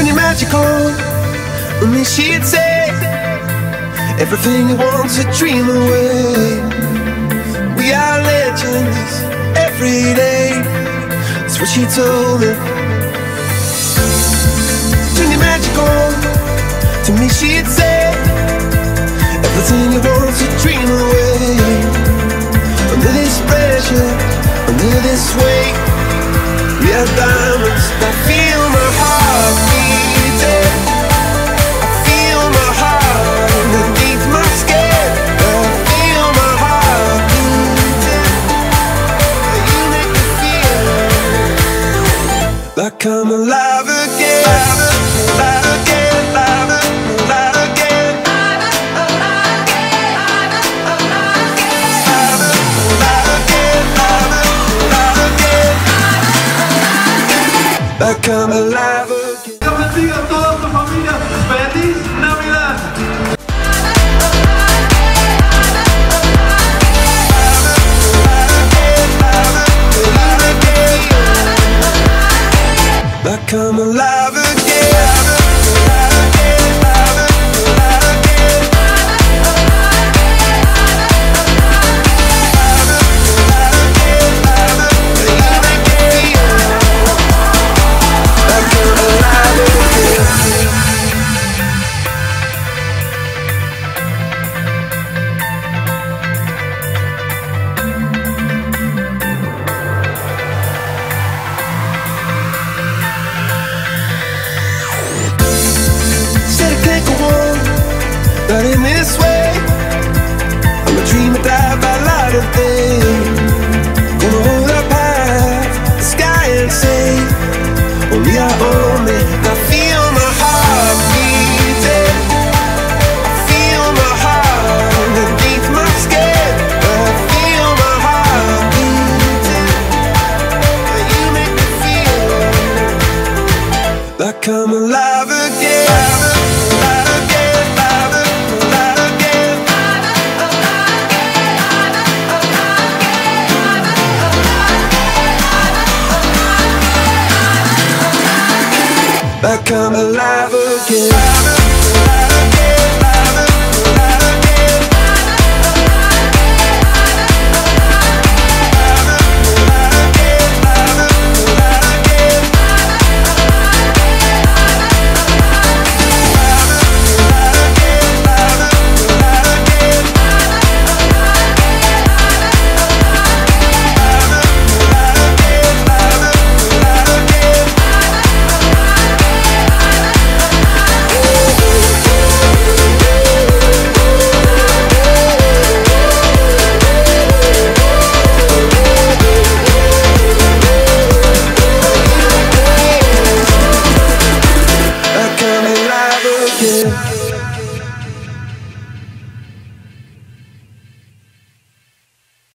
Turn your magic on, and then she'd say everything you want to dream away. We are legends every day, that's what she told me. Turn your magic on, to me she'd say everything you want to dream away. Under this pressure, under this weight, we are diamonds. I feel my heart beating, I feel my heart underneath my skin. I feel my heart beating, you make me feel like I'm alive again, alive again, alive again, like I'm alive again. Yo bendiga a toda tu familia. Feliz Navidad. Like I'm alive again. Not in this way, I'm a dreamer, die by light of day. Gonna hold up high the sky and say, only I own it. I feel my heart beating, I feel my heart underneath my skin. I feel my heart beating, you make me feel like I'm alive again. Like I'm alive again.